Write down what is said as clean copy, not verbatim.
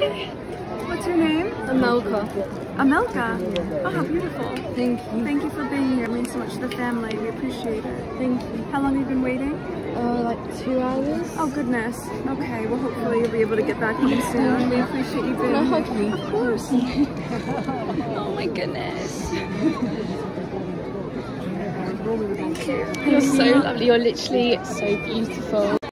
Hi! What's your name? Amelka. Amelka? Oh, how beautiful. Thank you. Thank you for being here. It means so much to the family. We appreciate it. Thank you. How long have you been waiting? Like 2 hours. Oh, goodness. Okay, well, hopefully you'll be able to get back home soon. We appreciate you being Can I here. hug you? Of course. Oh, my goodness. Thank you. You're so lovely. You're literally so beautiful.